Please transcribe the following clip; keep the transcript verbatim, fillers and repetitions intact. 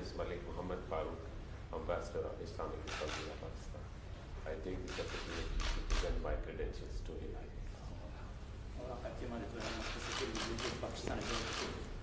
is Malik Muhammad Farooq, Ambassador of Islamic Republic of Pakistan. I take this opportunity to present my credentials to A I. اور آپ کا اعتماد ہے تو ہم اس سے پاکستان